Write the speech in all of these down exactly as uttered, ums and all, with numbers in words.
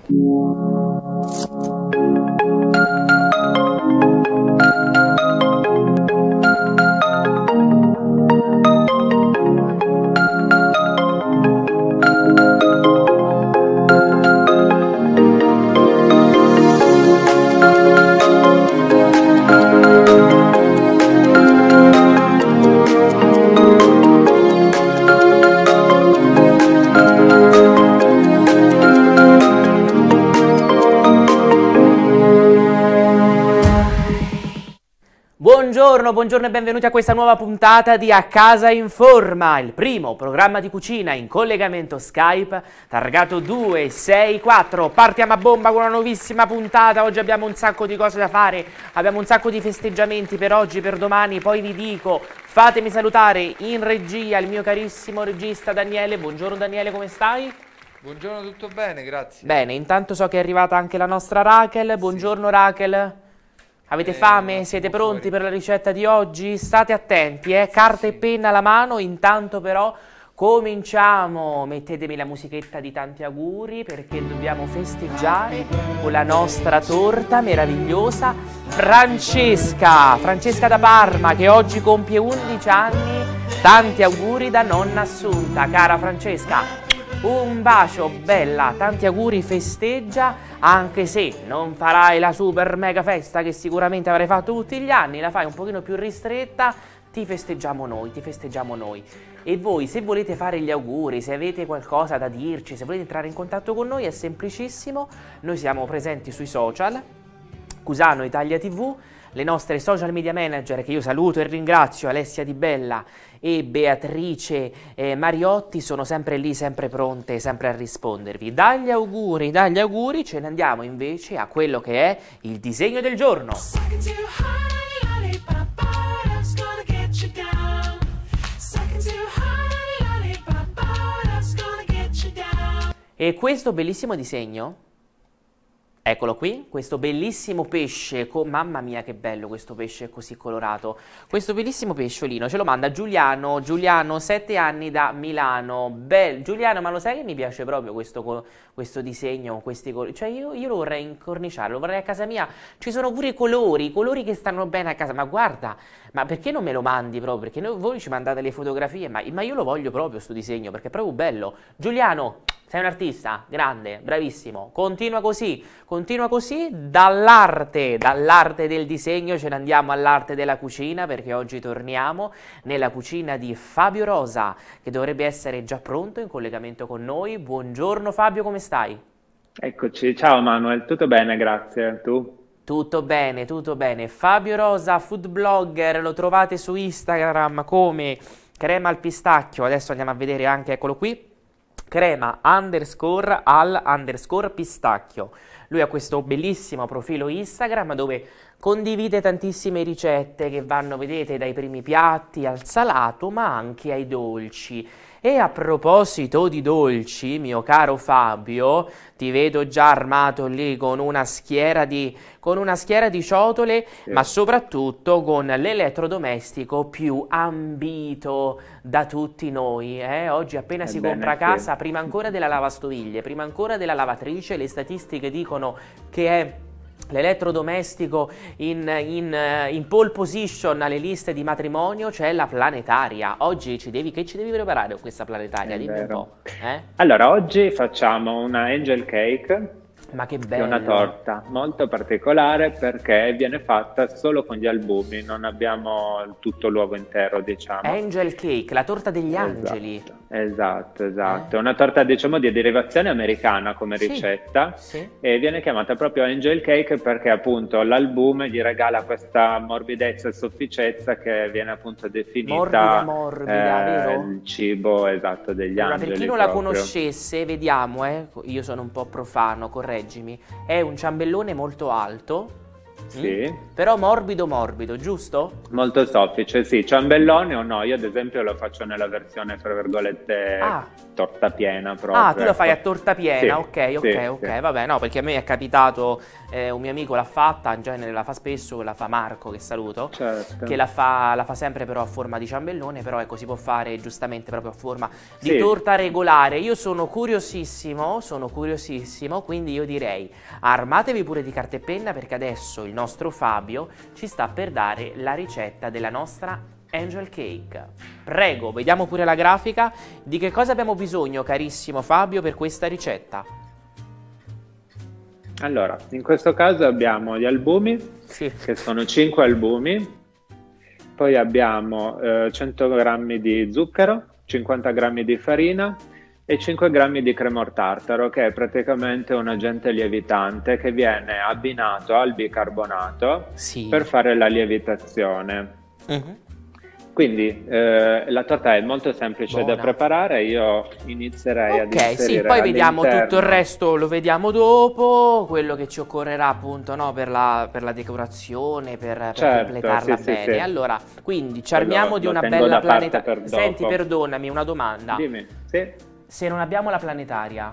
Buongiorno, buongiorno e benvenuti a questa nuova puntata di A Casa Informa, il primo programma di cucina in collegamento Skype, targato due sei quattro. Partiamo a bomba con una nuovissima puntata. Oggi abbiamo un sacco di cose da fare, abbiamo un sacco di festeggiamenti per oggi, per domani, poi vi dico. Fatemi salutare in regia il mio carissimo regista Daniele. Buongiorno Daniele, come stai? Buongiorno, tutto bene, grazie. Bene, intanto so che è arrivata anche la nostra Rachel. Buongiorno sì. Rachel. Avete eh, fame? Siete pronti fuori per la ricetta di oggi? State attenti, eh? Carta sì. e penna alla mano. Intanto però cominciamo. Mettetemi la musichetta di tanti auguri perché dobbiamo festeggiare con la nostra torta meravigliosa Francesca. Francesca da Parma che oggi compie undici anni. Tanti auguri da nonna Assunta. Cara Francesca, un bacio, bella, tanti auguri, festeggia, anche se non farai la super mega festa che sicuramente avrai fatto tutti gli anni, la fai un pochino più ristretta, ti festeggiamo noi, ti festeggiamo noi. E voi, se volete fare gli auguri, se avete qualcosa da dirci, se volete entrare in contatto con noi, è semplicissimo, noi siamo presenti sui social, Cusano Italia tivù, le nostre social media manager che io saluto e ringrazio, Alessia Di Bella e Beatrice eh, Mariotti, sono sempre lì, sempre pronte, sempre a rispondervi. Dagli auguri, dagli auguri, ce ne andiamo invece a quello che è il disegno del giorno. E questo bellissimo disegno, eccolo qui, questo bellissimo pesce, con... mamma mia che bello questo pesce così colorato, questo bellissimo pesciolino ce lo manda Giuliano, Giuliano sette anni da Milano. Bel Giuliano, ma lo sai che mi piace proprio questo, questo disegno, questi colori, cioè io, io lo vorrei incorniciare, lo vorrei a casa mia, ci sono pure i colori, i colori che stanno bene a casa, ma guarda, ma perché non me lo mandi proprio, perché noi, voi ci mandate le fotografie, ma, ma io lo voglio proprio sto disegno, perché è proprio bello. Giuliano, sei un artista, grande, bravissimo, continua così, continua così, dall'arte, dall'arte del disegno ce ne andiamo all'arte della cucina, perché oggi torniamo nella cucina di Fabio Rosa, che dovrebbe essere già pronto in collegamento con noi. Buongiorno Fabio, come stai? Eccoci, ciao Manuel, tutto bene, grazie, tu? Tutto bene, tutto bene. Fabio Rosa, food blogger, lo trovate su Instagram come crema al pistacchio, adesso andiamo a vedere anche, eccolo qui, crema underscore al underscore pistacchio. Lui ha questo bellissimo profilo Instagram dove condivide tantissime ricette che vanno, vedete, dai primi piatti al salato ma anche ai dolci. E a proposito di dolci, mio caro Fabio, ti vedo già armato lì con una schiera di, con una schiera di ciotole, sì. Ma soprattutto con l'elettrodomestico più ambito da tutti noi. Eh? Oggi appena si Ebbene, compra a sì. casa, prima ancora della lavastoviglie, prima ancora della lavatrice, le statistiche dicono che è l'elettrodomestico in, in, in pole position alle liste di matrimonio, c'è la planetaria. Oggi ci devi, che ci devi preparare con questa planetaria? È Dimmi vero. un po'. Eh? Allora, oggi facciamo una angel cake. Ma che Che è bello! una torta molto particolare perché viene fatta solo con gli albumi, non abbiamo tutto l'uovo intero, diciamo. Angel cake, la torta degli angeli. Esatto, esatto. È Eh? una torta, diciamo, di derivazione americana come Sì, ricetta, sì. e viene chiamata proprio angel cake perché appunto l'albume gli regala questa morbidezza e sofficezza che viene appunto definita Morbida, morbida, eh, vero? il cibo esatto degli Allora, angeli per chi non la proprio. conoscesse, vediamo, eh, io sono un po' profano, correggimi, è un ciambellone molto alto, Sì. Mm? Però morbido morbido, giusto? Molto soffice, sì. Ciambellone o no? Io ad esempio lo faccio nella versione, fra virgolette, Ah. torta piena proprio. Ah, tu lo fai a ecco. torta piena, Sì, ok, ok, sì, ok, sì. vabbè, no, perché a me è capitato, eh, un mio amico l'ha fatta, in genere la fa spesso, la fa Marco, che saluto, Certo. che la fa, la fa sempre però a forma di ciambellone, però ecco, si può fare giustamente proprio a forma di Sì. torta regolare. Io sono curiosissimo, sono curiosissimo, quindi io direi armatevi pure di carta e penna, perché adesso il nostro Fabio ci sta per dare la ricetta della nostra Angel Cake. Prego, vediamo pure la grafica. Di che cosa abbiamo bisogno, carissimo Fabio, per questa ricetta? Allora, in questo caso abbiamo gli albumi, Sì. che sono cinque albumi, poi abbiamo eh, cento grammi di zucchero, cinquanta grammi di farina e cinque grammi di cremor tartaro, che è praticamente un agente lievitante che viene abbinato al bicarbonato Sì. per fare la lievitazione. Mhm. Quindi eh, la torta è molto semplice Buona. da preparare, io inizierei ad Ok, inserire sì, poi vediamo tutto il all'interno- resto, lo vediamo dopo, quello che ci occorrerà appunto, no, per la, per la decorazione, per, per Certo, completarla sì, sì, bene. sì. Allora, quindi ci armiamo Lo- di lo una tengo bella da parte planetaria. per Senti, dopo. perdonami, una domanda. Dimmi, sì. Se non abbiamo la planetaria,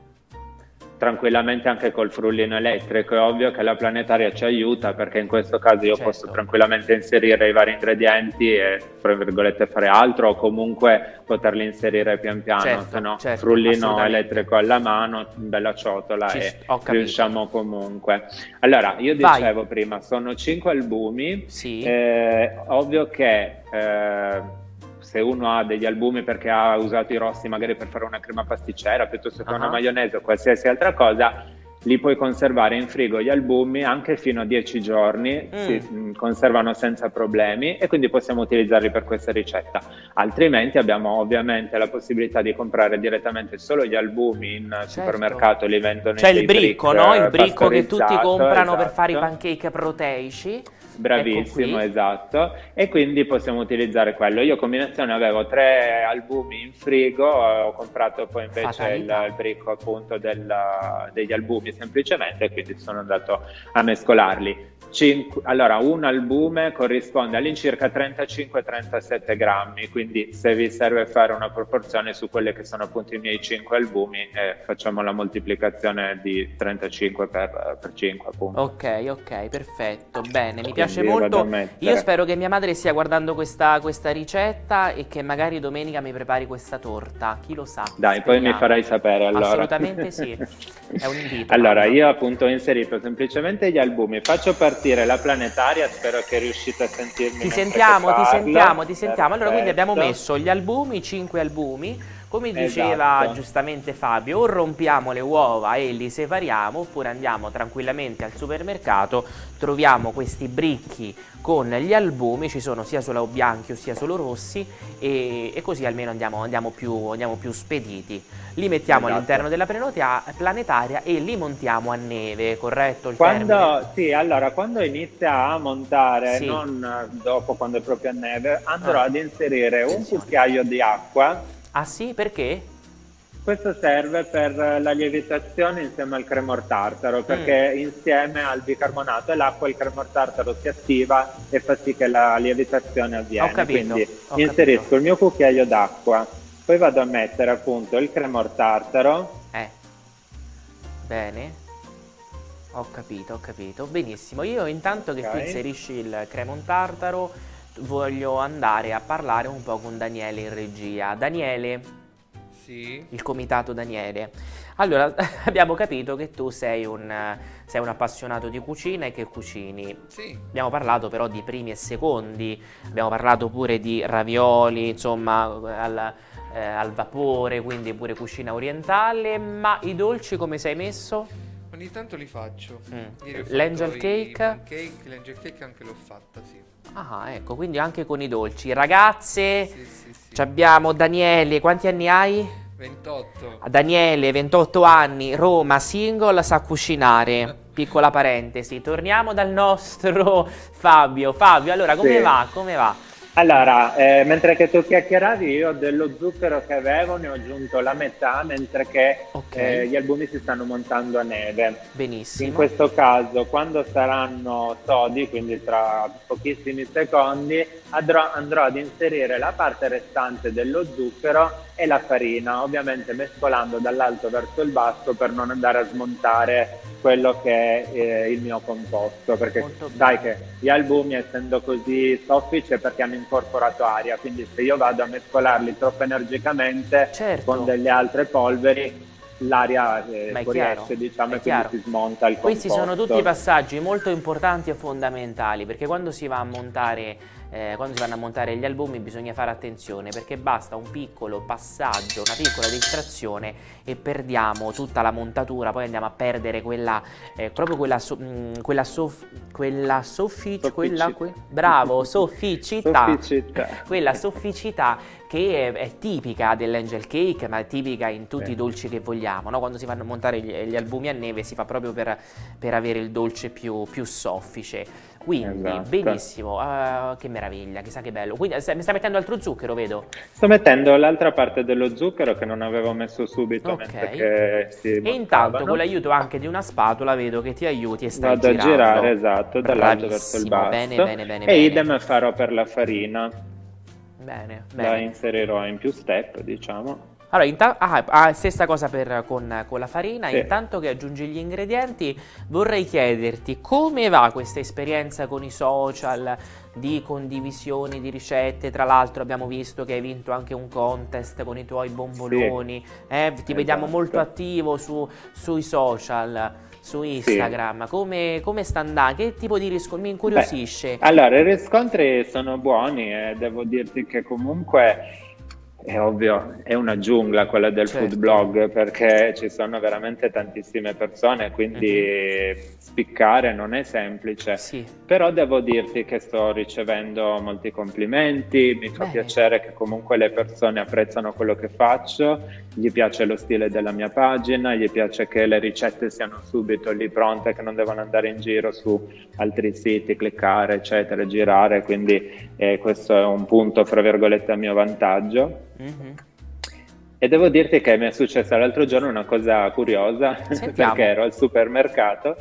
Tranquillamente anche col frullino elettrico, è ovvio che la planetaria ci aiuta, perché in questo caso io Certo. posso tranquillamente inserire i vari ingredienti e, fra virgolette, fare altro, o comunque poterli inserire pian piano, Certo, se no certo, frullino assolutamente. elettrico alla mano, bella ciotola Ci e st- ho capito. riusciamo comunque. Allora, io Vai. dicevo prima, sono cinque albumi, sì, eh, ovvio che eh, se uno ha degli albumi perché ha usato i rossi magari per fare una crema pasticcera piuttosto che Ah. una maionese o qualsiasi altra cosa, li puoi conservare in frigo gli albumi anche fino a dieci giorni, Mm. si mh, conservano senza problemi e quindi possiamo utilizzarli per questa ricetta. Altrimenti abbiamo ovviamente la possibilità di comprare direttamente solo gli albumi in supermercato, li vendono c'è in il dei bricco, brick, no? Il eh, bricco che tutti pastorizzato, comprano per esatto. fare i pancake proteici. Bravissimo, Ecco qui. esatto, e quindi possiamo utilizzare quello. Io a combinazione avevo tre albumi in frigo, eh, ho comprato poi invece il, Fatalità. il bricco appunto del- degli albumi semplicemente, e quindi sono andato a mescolarli. Cinque- allora, un albume corrisponde all'incirca trentacinque trentasette grammi, quindi se vi serve fare una proporzione su quelli che sono appunto i miei cinque albumi, eh, facciamo la moltiplicazione di trentacinque per, per cinque appunto. Ok, ok, perfetto, bene, mi Quindi piace io vado molto. a mettere- Io spero che mia madre stia guardando questa, questa ricetta e che magari domenica mi prepari questa torta, chi lo sa. Dai, poi mi speriamo. farai sapere allora. Assolutamente sì, è un invito. Allora, mamma. io appunto ho inserito semplicemente gli albumi, faccio partire la planetaria, spero che riuscite a sentirmi. Ti mentre sentiamo, che ti parlo. sentiamo, ti sentiamo. Allora, quindi abbiamo Perfetto. messo gli albumi, cinque albumi, come diceva Esatto. giustamente Fabio, o rompiamo le uova e li separiamo, oppure andiamo tranquillamente al supermercato, troviamo questi bricchi con gli albumi, ci sono sia solo bianchi o sia solo rossi, e, e così almeno andiamo, andiamo, più, andiamo più spediti. Li mettiamo Esatto. all'interno della planotea- planetaria e li montiamo a neve, corretto il termine? Quando, sì, allora, quando inizia a montare, Sì. non dopo quando è proprio a neve, andrò Ah. ad inserire un Attenzione. cucchiaio di acqua. Ah sì, perché? Questo serve per la lievitazione insieme al cremor tartaro, perché insieme al bicarbonato e l'acqua il cremor tartaro si attiva e fa sì che la lievitazione avviene. Ho capito, Quindi ho inserisco capito. il mio cucchiaio d'acqua, poi vado a mettere appunto il cremor tartaro. Eh, bene, ho capito, ho capito, benissimo. Io intanto che tu Ok. inserisci il cremon tartaro voglio andare a parlare un po' con Daniele in regia. Daniele, Sì. il comitato Daniele. Allora, abbiamo capito che tu sei un, sei un appassionato di cucina e che cucini. Sì. Abbiamo parlato però di primi e secondi, abbiamo parlato pure di ravioli, insomma, al, eh, al vapore, quindi pure cucina orientale, ma i dolci come sei messo? Ogni tanto li faccio. Mm. Ieri ho fatto L'angel i cake? pancake, l'angel cake anche l'ho fatta, sì. Ah, ecco, quindi anche con i dolci. Ragazze, Sì, sì, sì. ci abbiamo Daniele, quanti anni hai? ventotto. Daniele, ventotto anni, Roma, single, sa cucinare. Piccola parentesi, torniamo dal nostro Fabio. Fabio, allora come Sì. va? Come va? Allora, eh, mentre che tu chiacchieravi, io dello zucchero che avevo ne ho aggiunto la metà, mentre che Okay. eh, gli albumi si stanno montando a neve. In Benissimo. questo caso, quando saranno sodi, quindi tra pochissimi secondi, andrò, andrò ad inserire la parte restante dello zucchero e la farina, ovviamente mescolando dall'alto verso il basso per non andare a smontare quello che è eh, il mio composto, perché Molto sai bene. che gli albumi, essendo così soffici, è perché hanno incorporato aria, quindi se io vado a mescolarli troppo energicamente Certo. con delle altre polveri, l'aria eh, Ma è chiaro, fuoriesce, diciamo, è e quindi chiaro. si smonta il Questi composto. sono tutti passaggi molto importanti e fondamentali, perché quando si va a montare, eh, quando si vanno a montare gli albumi bisogna fare attenzione, perché basta un piccolo passaggio, una piccola distrazione e perdiamo tutta la montatura, poi andiamo a perdere quella, eh, proprio quella, so- mh, quella, sof- quella soffic- quella, Soffici- que- bravo, sofficità, Sofficità. quella sofficità che è, è tipica dell'angel cake, ma è tipica in tutti Sì. i dolci che vogliamo, no? Quando si vanno a montare gli, gli albumi a neve si fa proprio per, per avere il dolce più, più soffice. Quindi, Esatto. benissimo, ah, che meraviglia, chissà che bello. Quindi eh, mi stai mettendo altro zucchero, vedo? Sto mettendo l'altra parte dello zucchero che non avevo messo subito, Ok. mentre che si E intanto montavano. con l'aiuto anche di una spatola vedo che ti aiuti e stai Vado a girando. girare, esatto, dall'alto verso il Bravissimo, basso. bene, bene, bene, E bene. idem farò per la farina, Bene, la bene. inserirò in più step, diciamo. Allora, inta- ah, ah, stessa cosa per, con, con la farina, Sì. intanto che aggiungi gli ingredienti vorrei chiederti come va questa esperienza con i social di condivisione di ricette. Tra l'altro abbiamo visto che hai vinto anche un contest con i tuoi bomboloni, eh, ti vediamo Esatto. molto attivo su, sui social, su Instagram. Come, come sta andando? Che tipo di riscontri? Mi incuriosisce. Beh, allora, i riscontri sono buoni e devo dirti che comunque è ovvio, è una giungla quella del Certo. food blog, perché ci sono veramente tantissime persone, quindi spiccare non è semplice. Sì. Però devo dirti che sto ricevendo molti complimenti, mi fa Bene. piacere che comunque le persone apprezzano quello che faccio, gli piace lo stile della mia pagina, gli piace che le ricette siano subito lì pronte, che non devono andare in giro su altri siti, cliccare, eccetera, girare, quindi eh, questo è un punto, fra virgolette, a mio vantaggio. Mhm. E devo dirti che mi è successa l'altro giorno una cosa curiosa, Sentiamo. perché ero al supermercato,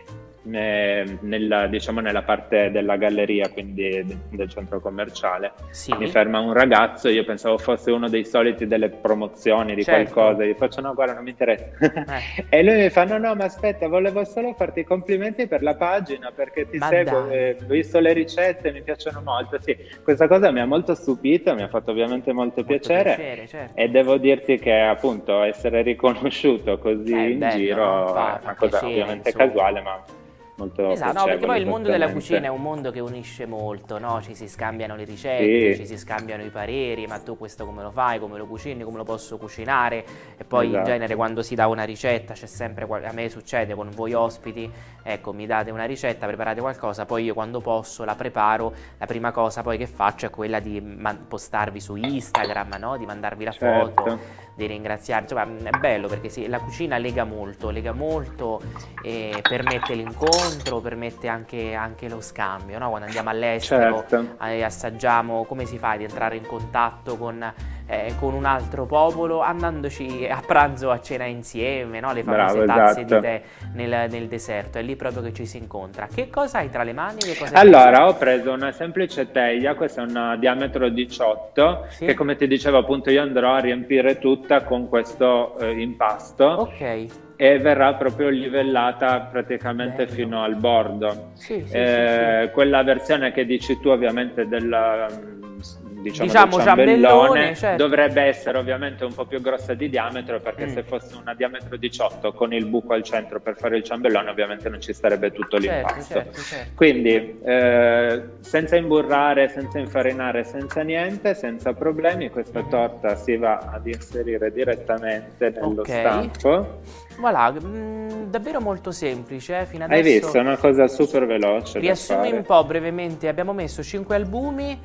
eh, nella, diciamo nella parte della galleria, quindi de- del centro commerciale. Sì. Mi ferma un ragazzo, io pensavo fosse uno dei soliti delle promozioni di Certo. qualcosa, gli faccio no, guarda, non mi interessa. Eh. E lui mi fa no, no, ma aspetta, volevo solo farti i complimenti per la pagina, perché ti Ma seguo, dai. eh, ho visto le ricette, mi piacciono molto. Sì, questa cosa mi ha molto stupito, mi ha fatto ovviamente molto, Molto piacere. piacere, certo. E devo dirti che appunto essere riconosciuto così Eh, in bello, giro no? Fa- è fa una cosa piacere, ovviamente insomma. casuale, ma molto Esatto, no, perché poi il mondo della piacevole, cucina è un ovviamente. mondo che unisce molto, no? Ci si scambiano le ricette, Sì. ci si scambiano i pareri, ma tu questo come lo fai, come lo cucini, come lo posso cucinare, e poi in Esatto. genere quando si dà una ricetta c'è sempre, qual- a me succede con voi ospiti, ecco, mi date una ricetta, preparate qualcosa, poi io quando posso la preparo, la prima cosa poi che faccio è quella di man- postarvi su Instagram, no? Di mandarvi la foto, Certo. di ringraziare, insomma è bello perché sì, la cucina lega molto, lega molto e permette l'incontro, permette anche, anche lo scambio, no? Quando andiamo all'estero Certo. eh, assaggiamo, come si fa ad entrare in contatto con, eh, con un altro popolo andandoci a pranzo, a cena insieme, no? Le famose Bravo, tazze esatto. di tè nel, nel deserto, è lì proprio che ci si incontra. Che cosa hai tra le mani? Che cosa hai Allora, ho preso una semplice teglia, questa è una diametro diciotto, Sì. che come ti dicevo appunto io andrò a riempire tutta con questo eh, impasto. Ok, E verrà proprio livellata praticamente Bello. fino al bordo. sì, sì, Eh, sì, sì. Quella versione che dici tu ovviamente del, mm, diciamo, Diciamo del ciambellone, ciambellone certo. dovrebbe essere ovviamente un po' più grossa di diametro, perché Mm. se fosse una diametro diciotto con il buco al centro per fare il ciambellone ovviamente non ci starebbe tutto Certo, l'impasto. certo, certo. Quindi eh, senza imburrare, senza infarinare, senza niente, senza problemi, questa torta si va ad inserire direttamente nello Ok. stampo. Voilà, mm, davvero molto semplice, eh, fino Hai adesso. visto? È una cosa super veloce da Riassumi fare. un po' brevemente, abbiamo messo cinque albumi,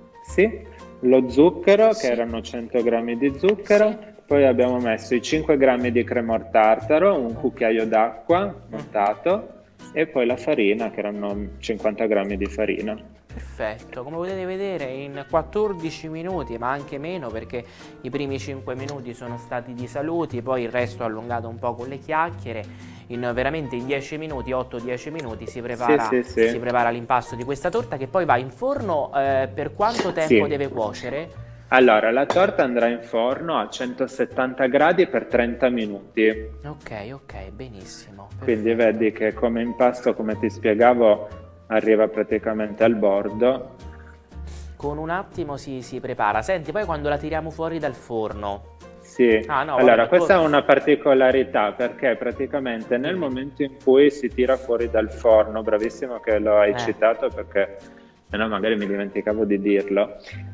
Sì, lo zucchero, Sì. che erano cento grammi di zucchero, Sì. poi abbiamo messo i cinque grammi di cremor tartaro, un cucchiaio d'acqua montato, e poi la farina, che erano cinquanta grammi di farina. perfetto. perfetto, come potete vedere in quattordici minuti, ma anche meno perché i primi cinque minuti sono stati di saluti, poi il resto allungato un po' con le chiacchiere. In veramente in dieci minuti, otto dieci minuti si prepara, sì, sì, sì. si prepara l'impasto di questa torta, che poi va in forno. Eh, per quanto tempo Sì. deve cuocere? Allora, la torta andrà in forno a centosettanta gradi per trenta minuti. Ok, ok, benissimo. Quindi Perfetto. vedi che come impasto, come ti spiegavo, arriva praticamente al bordo. Con un attimo si, si prepara. Senti, poi quando la tiriamo fuori dal forno... Sì, Ah, no, allora vabbè, questa poi- è una particolarità perché praticamente nel Dimmi. momento in cui si tira fuori dal forno, bravissimo che lo hai Eh. citato perché sennò magari mi dimenticavo di dirlo,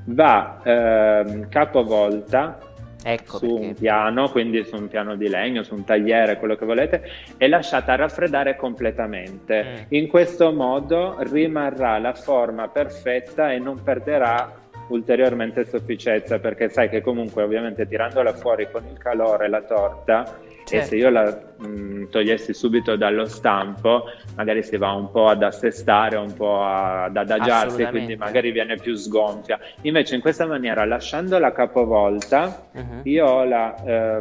va ehm, capovolta Ecco su perché... un piano, quindi su un piano di legno, su un tagliere, quello che volete, e lasciata raffreddare completamente. Mm. In questo modo rimarrà la forma perfetta e non perderà ulteriormente sofficezza, perché sai che comunque ovviamente tirandola fuori con il calore la torta, e Certo. se io la mh, togliessi subito dallo stampo magari si va un po' ad assestare, un po' ad adagiarsi, Assolutamente. quindi magari viene più sgonfia. Invece in questa maniera, lasciandola capovolta, Mhm. io ho la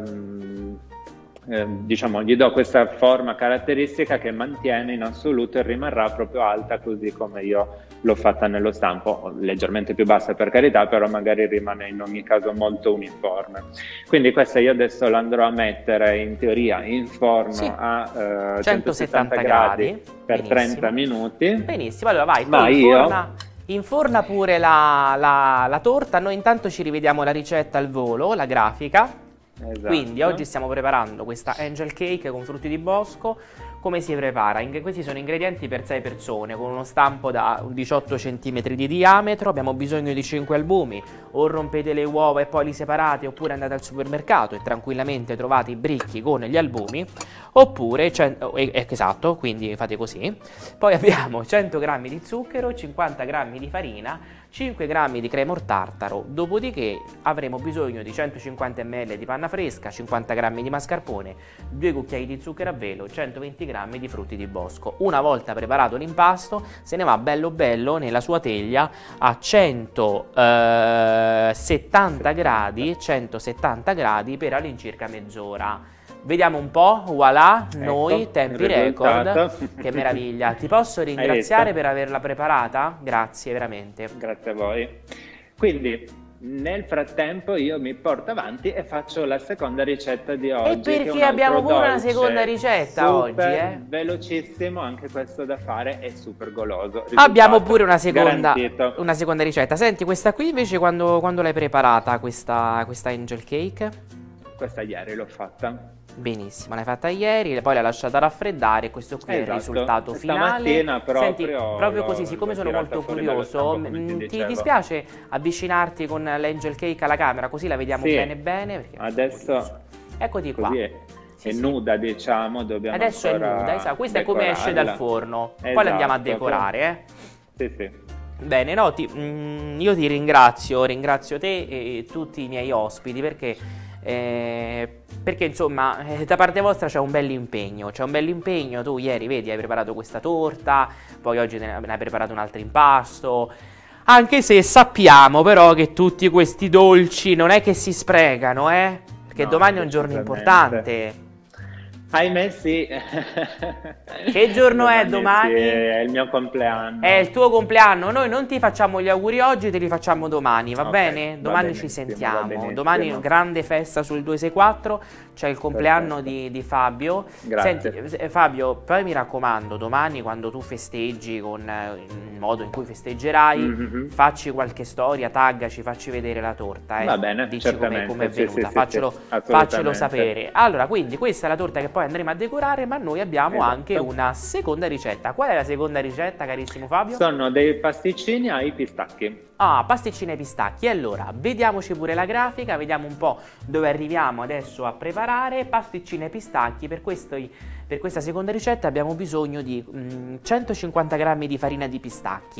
ehm, ehm, diciamo, gli do questa forma caratteristica che mantiene in assoluto e rimarrà proprio alta così come io l'ho fatta nello stampo, leggermente più bassa per carità, però magari rimane in ogni caso molto uniforme. Quindi questa io adesso l'andrò a mettere in teoria in forno Sì. a eh, centosettanta gradi per Benissimo. trenta minuti. Benissimo, allora vai, Ma poi io- inforna, inforna pure la, la- la torta. Noi intanto ci rivediamo la ricetta al volo, la grafica. Esatto. Quindi oggi stiamo preparando questa angel cake con frutti di bosco. Come si prepara? In- questi sono ingredienti per sei persone, con uno stampo da diciotto centimetri di diametro. Abbiamo bisogno di cinque albumi. O rompete le uova e poi li separate, oppure andate al supermercato e tranquillamente trovate i bricchi con gli albumi, oppure, cen- eh, eh, esatto, quindi fate così. Poi abbiamo cento grammi di zucchero, cinquanta grammi di farina, cinque grammi di crema tartaro, dopodiché avremo bisogno di centocinquanta millilitri di panna fresca, cinquanta grammi di mascarpone, due cucchiai di zucchero a velo, centoventi grammi di frutti di bosco. Una volta preparato l'impasto, se ne va bello bello nella sua teglia a centosettanta gradi, centosettanta gradi per all'incirca mezz'ora. Vediamo un po', voilà, Ecco, noi, tempi il risultato. record, che meraviglia. Ti posso ringraziare per averla preparata? Grazie, veramente. Grazie a voi. Quindi nel frattempo io mi porto avanti e faccio la seconda ricetta di oggi. che è perché un altro abbiamo pure una dolce seconda ricetta super oggi, eh? velocissimo, anche questo da fare, è super goloso. Abbiamo Risultato pure una seconda, garantito. una seconda ricetta. Senti, questa qui invece quando, quando l'hai preparata, questa, questa angel cake? Questa ieri l'ho fatta. Benissimo, l'hai fatta ieri, poi l'hai lasciata raffreddare. Questo qui è il Esatto. risultato finale. Stamattina proprio Senti, proprio l'ho- così, siccome l'ho sono tirata molto fuori dallo curioso, stampo, come ti mm, ti dicevo. dispiace avvicinarti con l'angel cake alla camera, così la vediamo Sì. bene bene? Perché sono Adesso curioso. Eccoti qua. così è, Sì, è sì. nuda, diciamo, dobbiamo Adesso è ancora nuda, esatto. Questa è come esce dal decorarla. forno. Poi Esatto, la andiamo a decorare, eh. Sì, sì. Bene, no, ti- mm, io ti ringrazio, ringrazio te e tutti i miei ospiti perché, eh, perché insomma eh, da parte vostra c'è un bel impegno, c'è un bel impegno. Tu ieri vedi hai preparato questa torta, poi oggi te ne ne hai preparato un altro impasto, anche se sappiamo però che tutti questi dolci non è che si sprecano, eh, perché No, domani è un giorno decisamente. importante. Ahimè sì. Che giorno è domani? Sì, è il mio compleanno. È il tuo compleanno, noi non ti facciamo gli auguri oggi, te li facciamo domani, va Ok, bene? va Domani ci benissimo, va sentiamo. benissimo. Domani grande festa sul duecentosessantaquattro, c'è il compleanno Perfetto. di, di Fabio. Grazie. Senti, eh, Fabio, poi mi raccomando, domani quando tu festeggi con eh, il modo in cui festeggerai, Mhm. facci qualche storia, taggaci, facci vedere la torta, eh. Va bene, Dici come certamente, è sì, venuta, sì, sì, faccelo, sì, assolutamente. faccelo sapere. Allora, quindi questa è la torta che poi andremo a decorare, ma noi abbiamo Esatto. anche una seconda ricetta. Qual è la seconda ricetta, carissimo Fabio? Sono dei pasticcini ai pistacchi. Ah, pasticcini ai pistacchi. Allora, vediamoci pure la grafica, vediamo un po' dove arriviamo adesso a preparare pasticcini ai pistacchi. Per, questo, per questa seconda ricetta abbiamo bisogno di mm, centocinquanta grammi di farina di pistacchi,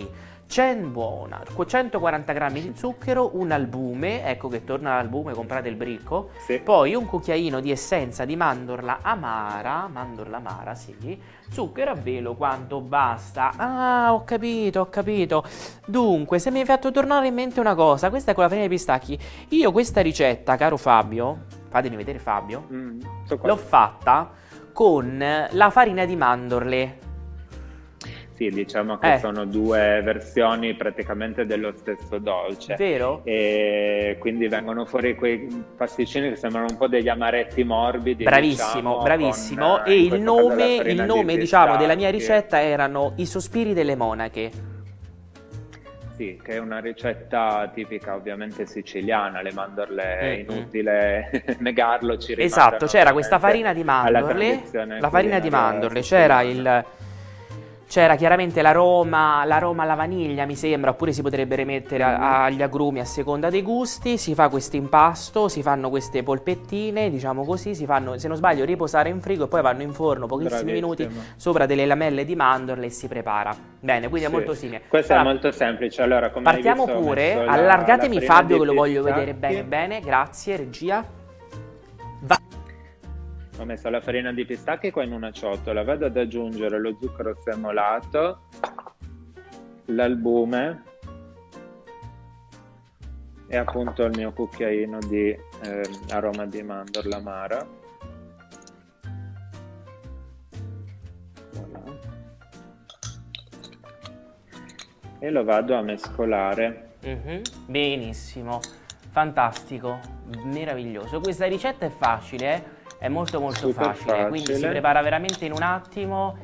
cento, buona, centoquaranta grammi di zucchero, un albume, ecco che torna l'albume, comprate il bricco, Sì. poi un cucchiaino di essenza di mandorla amara, mandorla amara, sì, zucchero a velo quanto basta. Ah, ho capito, ho capito. Dunque, se mi hai fatto tornare in mente una cosa, questa è con la farina di pistacchi. Io questa ricetta, caro Fabio, fatemi vedere Fabio, Mm, so qua. l'ho fatta con la farina di mandorle. Sì, diciamo che Eh. sono due versioni praticamente dello stesso dolce. Vero? E quindi vengono fuori quei pasticcini che sembrano un po' degli amaretti morbidi. Bravissimo, diciamo, bravissimo. con, eh, E in il questo caso nome, la il farina di nome diciamo, della mia pistacchi. ricetta erano i sospiri delle monache. Sì, che è una ricetta tipica ovviamente siciliana, le mandorle è Mm-mm. inutile negarlo, ci rimandano Esatto, c'era questa ovviamente farina di alla mandorle, tradizione la farina di culinaria mandorle, c'era siciliana. il c'era chiaramente l'aroma, l'aroma alla vaniglia, mi sembra, oppure si potrebbe rimettere a- Mhm. agli agrumi a seconda dei gusti. Si fa questo impasto, si fanno queste polpettine, diciamo così, si fanno, se non sbaglio, riposare in frigo e poi vanno in forno pochissimi minuti Bravissimo. sopra delle lamelle di mandorle e si prepara. Bene, quindi è Sì. molto simile. Questo Allora, è molto semplice. Allora, come hai partiamo visto, ho pure, messo la- allargatemi la farina Fabio di che lo voglio pistacchi. vedere bene bene, grazie regia. Va. Ho messo la farina di pistacchi qua in una ciotola, vado ad aggiungere lo zucchero semolato, l'albume e appunto il mio cucchiaino di eh, aroma di mandorla amara. Voilà. E lo vado a mescolare. Mhm, benissimo, fantastico, meraviglioso. Questa ricetta è facile, eh? È molto molto Super facile, quindi si facile. prepara veramente in un attimo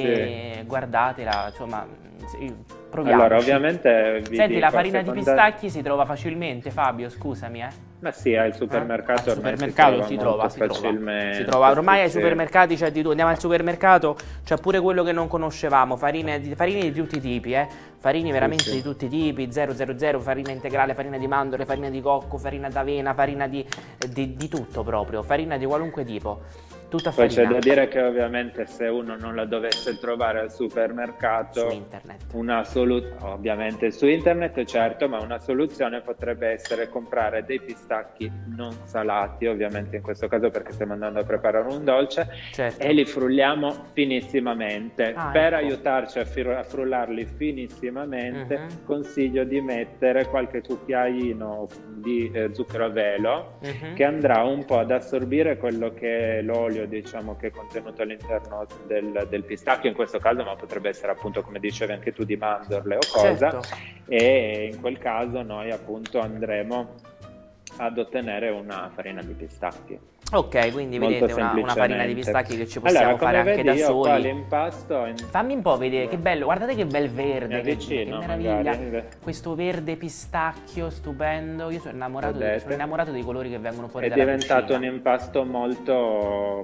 e guardatela, insomma, sì, proviamoci. Allora, ovviamente vi Senti, dico, la a farina di seconda- pistacchi si trova facilmente, Fabio, scusami, eh. Ma sì, al supermercato Al ormai supermercato si si trova trova, molto si trova, facilmente. si trova. Ormai ai sì, sì. supermercati c'è di tutto. Andiamo al supermercato, c'è pure quello che non conoscevamo, farine di, farine di tutti i tipi, eh. Farine veramente sì. di tutti i tipi, zero zero zero, farina integrale, farina di mandorle, farina di cocco, farina d'avena, farina di, di, di tutto proprio, farina di qualunque tipo. Tutta Poi c'è farina. da dire che ovviamente se uno non la dovesse trovare al supermercato, Su internet. una soluzione, ovviamente su internet certo, ma una soluzione potrebbe essere comprare dei pistacchi non salati, ovviamente in questo caso perché stiamo andando a preparare un dolce, Certo. e li frulliamo finissimamente. Ah, Per ecco. aiutarci a, fir- a frullarli finissimamente, Mhm. consiglio di mettere qualche cucchiaino di eh, zucchero a velo, Mhm. che andrà un po' ad assorbire quello che è l'olio, diciamo, che è contenuto all'interno del, del pistacchio in questo caso, ma potrebbe essere appunto, come dicevi anche tu, di mandorle o cosa, Certo. e in quel caso noi appunto andremo ad ottenere una farina di pistacchi. Ok, quindi Molto vedete una, una farina di semplicemente. pistacchi che ci possiamo Allora, come fare anche vedi, da io qua soli. l'impasto in- Fammi un po' vedere, che bello, guardate che bel verde, Mi che, avvicino, che meraviglia. magari. Questo verde pistacchio stupendo, io sono innamorato, Vedete? sono innamorato dei colori che vengono fuori è dalla diventato cucina. un impasto molto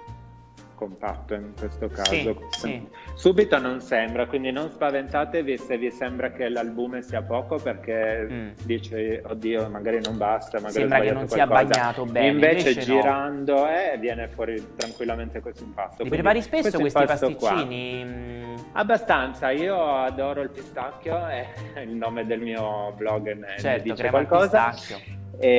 compatto in questo caso. Sì, sì. Subito non sembra, quindi non spaventatevi se vi sembra che l'albume sia poco, perché Mm. dici oddio magari non basta, magari Sembra ho che sbagliato non sia qualcosa. bagnato bene, invece, invece no. girando eh, viene fuori tranquillamente questo impasto. Li Quindi prepari spesso questo questi impasto qua- pasticcini? Mm, Abbastanza, io adoro il pistacchio, è il nome del mio blog ne, ne certo, dice crema al qualcosa. pistacchio.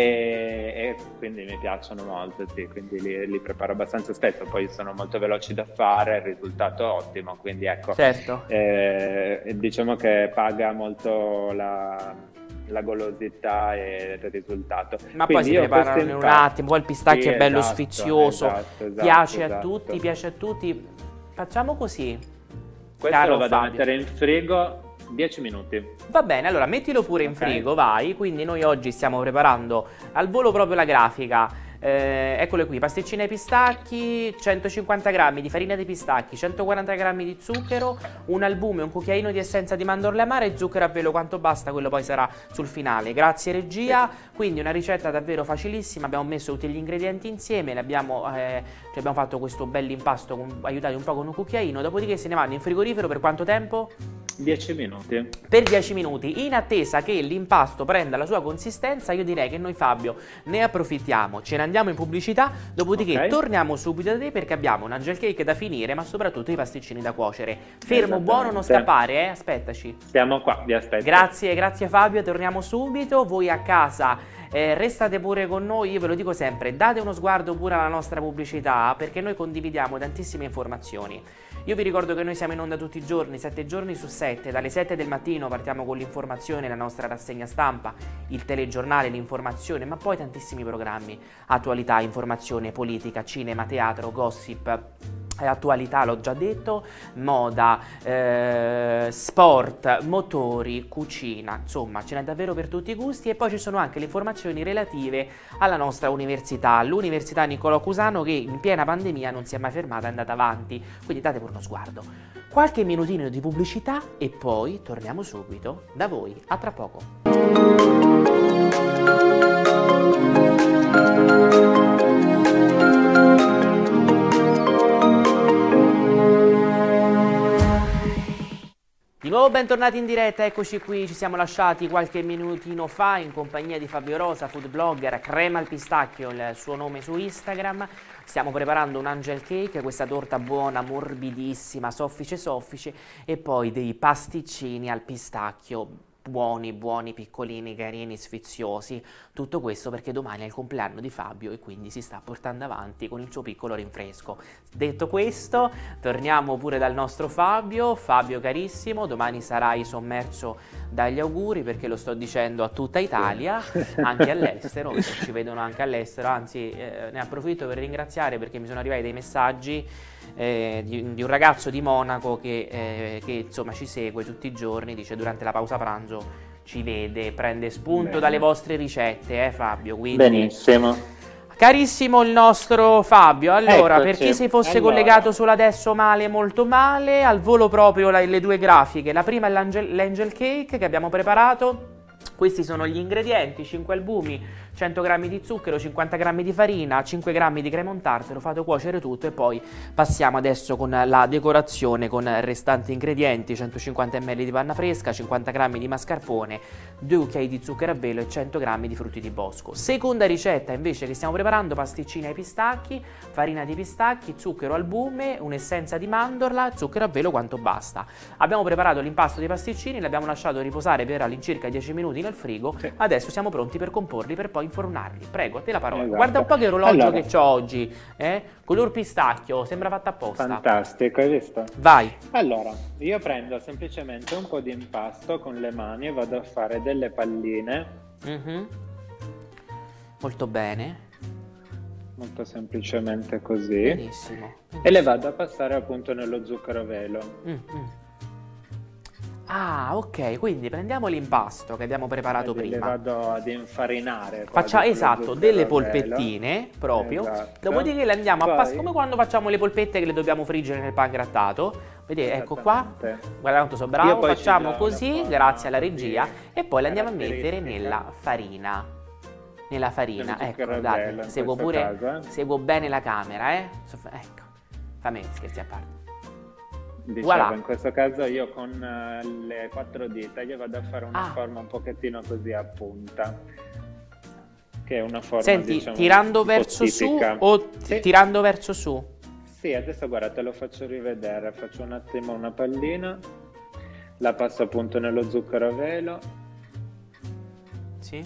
E, e quindi mi piacciono molto, sì, quindi li, li preparo abbastanza spesso, poi sono molto veloci da fare, il risultato è ottimo, quindi ecco, Certo. eh, diciamo che paga molto la, la golosità e il risultato. Ma Quindi poi si io preparano questo in un impasto- attimo, poi il pistacchio Sì, è bello esatto, sfizioso, esatto, esatto, piace a esatto. tutti, piace a tutti. Facciamo così. Questo caro lo vado a Fabio. mettere in frigo dieci minuti. Va bene, allora mettilo pure in Ok. frigo, vai. Quindi noi oggi stiamo preparando al volo proprio la grafica. Eh, eccole qui, pasticcine ai pistacchi, centocinquanta grammi di farina di pistacchi, centoquaranta grammi di zucchero, un albume, un cucchiaino di essenza di mandorle amare e zucchero a velo quanto basta, quello poi sarà sul finale. Grazie regia, quindi una ricetta davvero facilissima, abbiamo messo tutti gli ingredienti insieme, le abbiamo, eh, ci abbiamo fatto questo bell'impasto con, aiutati un po' con un cucchiaino, dopodiché se ne vanno in frigorifero per quanto tempo? dieci minuti. Per dieci minuti, in attesa che l'impasto prenda la sua consistenza, io direi che noi, Fabio, ne approfittiamo, ce ne andiamo in pubblicità, dopodiché okay. torniamo subito da te perché abbiamo un angel cake da finire, ma soprattutto i pasticcini da cuocere. Fermo, buono, non scappare, eh? Aspettaci. Siamo qua, vi aspetto. Grazie, grazie Fabio, torniamo subito. Voi a casa eh, restate pure con noi, io ve lo dico sempre, date uno sguardo pure alla nostra pubblicità perché noi condividiamo tantissime informazioni. Io vi ricordo che noi siamo in onda tutti i giorni, sette giorni su sette, dalle sette del mattino partiamo con l'informazione, la nostra rassegna stampa, il telegiornale, l'informazione, ma poi tantissimi programmi, attualità, informazione, politica, cinema, teatro, gossip, attualità, l'ho già detto, moda, eh, sport, motori, cucina, insomma ce n'è davvero per tutti i gusti. E poi ci sono anche le informazioni relative alla nostra università, l'Università Niccolò Cusano, che in piena pandemia non si è mai fermata, è andata avanti, quindi date pure uno sguardo. Qualche minutino di pubblicità e poi torniamo subito da voi. A tra poco. Di nuovo bentornati in diretta, eccoci qui, ci siamo lasciati qualche minutino fa in compagnia di Fabio Rosa, food blogger, Crema al pistacchio, il suo nome su Instagram. Stiamo preparando un angel cake, questa torta buona, morbidissima, soffice soffice, e poi dei pasticcini al pistacchio, buoni, buoni, piccolini, carini, sfiziosi. Tutto questo perché domani è il compleanno di Fabio e quindi si sta portando avanti con il suo piccolo rinfresco. Detto questo, torniamo pure dal nostro Fabio. Fabio carissimo, domani sarai sommerso dagli auguri perché lo sto dicendo a tutta Italia, anche all'estero, ci vedono anche all'estero, anzi eh, ne approfitto per ringraziare perché mi sono arrivati dei messaggi Eh, di, di un ragazzo di Monaco che, eh, che insomma ci segue tutti i giorni, dice durante la pausa pranzo ci vede, prende spunto Bene. dalle vostre ricette, eh Fabio, quindi benissimo. Carissimo il nostro Fabio, allora Eccoci. per chi si fosse allora. collegato solo adesso male, molto male, al volo proprio la, le due grafiche, la prima è l'angel, l'angel cake che abbiamo preparato. Questi sono gli ingredienti: cinque albumi, cento grammi di zucchero, cinquanta grammi di farina, cinque grammi di crema tarte, lo fate cuocere tutto e poi passiamo adesso con la decorazione con i restanti ingredienti: centocinquanta millilitri di panna fresca, cinquanta grammi di mascarpone, due cucchiai di zucchero a velo e cento grammi di frutti di bosco. Seconda ricetta invece che stiamo preparando: pasticcini ai pistacchi, farina di pistacchi, zucchero, albume, un'essenza di mandorla, zucchero a velo quanto basta. Abbiamo preparato l'impasto dei pasticcini, l'abbiamo lasciato riposare per all'incirca dieci minuti nel frigo, sì. Adesso siamo pronti per comporli, per poi infornarli. Prego, a te la parola. Esatto. Guarda un po' che orologio allora. che ho oggi, eh? Color pistacchio, sembra fatta apposta. Fantastico, hai visto? Vai. Allora, io prendo semplicemente un po' di impasto con le mani e vado a fare delle palline. Mm-hmm. Molto bene. Molto semplicemente così. Benissimo. Benissimo. E le vado a passare appunto nello zucchero a velo. Mm-hmm. Ah, ok, quindi prendiamo l'impasto che abbiamo preparato e prima. Le vado ad infarinare. Faccia, esatto, delle polpettine proprio. Esatto. Dopodiché le andiamo Poi... a passare come quando facciamo le polpette che le dobbiamo friggere nel pangrattato. Vedete, ecco qua. Guarda quanto sono bravo. Facciamo così, grazie alla regia, così. E poi le andiamo a mettere nella farina. Nella farina, ecco, guardate, seguo pure, caso, eh? seguo bene la camera, eh. Ecco, fammi scherzi a parte. Dicevo, voilà. In questo caso io con uh, le quattro dita io vado a fare una ah. forma un pochettino così a punta, che è una forma, senti, diciamo, tirando verso tipica. su o sì. tirando verso su? Sì, adesso guarda, te lo faccio rivedere, faccio un attimo una pallina, la passo appunto nello zucchero a velo. Sì.